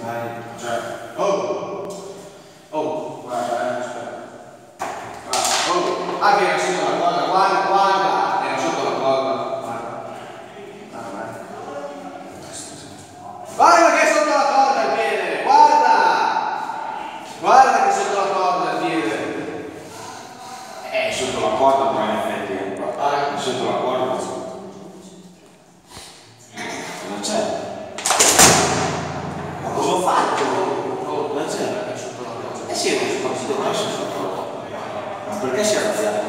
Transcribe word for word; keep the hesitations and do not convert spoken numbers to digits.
dai, cioè, oh, oh, guarda, eh, aspetta, guarda, oh, ah che era sotto la corda, guarda, guarda, era sotto la corda, guarda, guarda, guarda che è sotto la corda il piede, guarda, guarda che è sotto la corda il piede, è sotto la corda però in effetti, eh, guarda, è sotto la corda, non c'è. Cosa ho fatto? Oh, non c'è. Eh sì, non si doveva essere sotto. Ma perché si è arrabbiato?